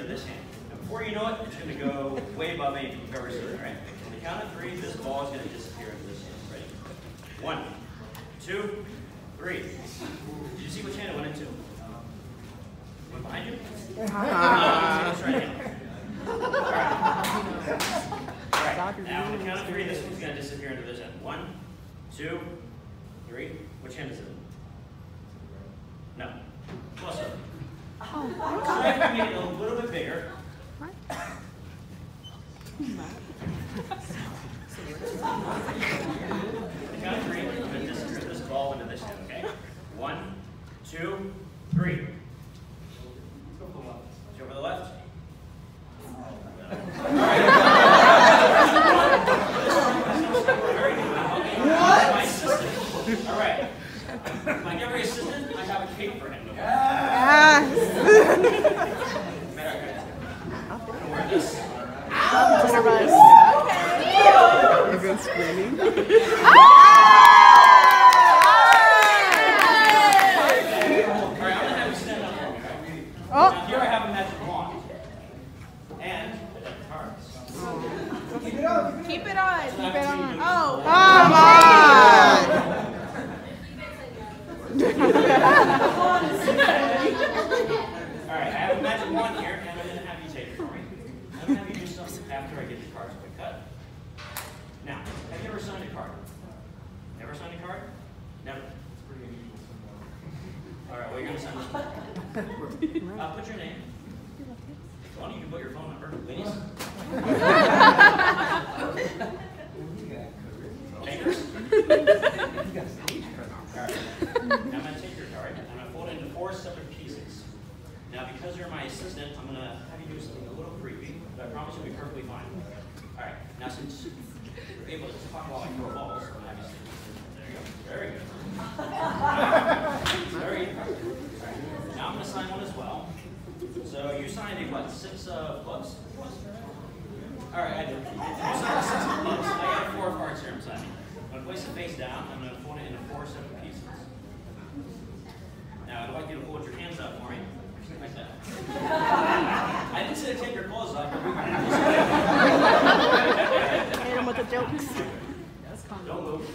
into this hand. And before you know it, it's going to go way above me. You've ever seen it, right? On the count of 3, this ball is going to disappear into this hand. Ready? 1, 2, 3. Did you see which hand it went into? Went behind you? Let's try again. Alright, now on the count of 3, this one's going to disappear into this hand. 1, 2, 3. Which hand is it? No. Close up. So if we make it a little bit bigger. The count of 3, we're going to disappear this ball into this hand, okay? 1, 2, 3. Let's go for the left. What? My assistant. All right. Like every assistant, I have a cape for him. Yes. I'll wear this. Everyone's screaming. Now here I have a magic wand. And cards. Keep it on. Keep it on. Oh. Come on. Alright, I have a magic wand here, and I'm going to have you take it for me. I'm going to have you do something after I get the cards quick cut. Now, have you ever signed a card? Never signed a card? Never. Alright, well, you're going to sign this one. Put your name. Well, you can put your phone number. Ladies? Fingers? Alright. Now I'm going to take your card, and I'm going to fold it into 4 separate pieces. Now, because you're my assistant, I'm going to have you do something a little creepy, but I promise you'll be perfectly fine. Alright, now since you're able to talk while I throw balls, I'm going to have you sit. There you go. Very good. Very good. Right. Now I'm going to sign one as well. So you signed a what? 6 clubs? Alright, I did. You signed 6 clubs. I got 4 cards here I'm signing. I'm going to place it face down. I'm going to fold it into 4 separate pieces. Now I'd like you to hold your hands up for me. Like that. I didn't say to take your clothes off, but we're going to have to Hit him with the jokes. Don't move.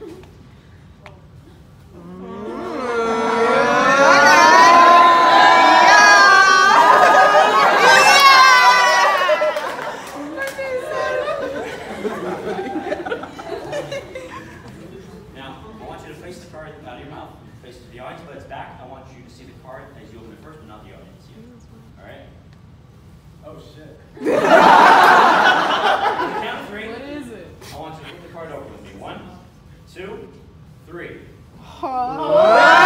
Now, I want you to face the card out of your mouth. Face it to the audience, but it's back. I want you to see the card as you open it first, but not the audience. Alright? Oh, shit. Count 3. What is it? I want you to flip the card over with me. 1, 2, 3.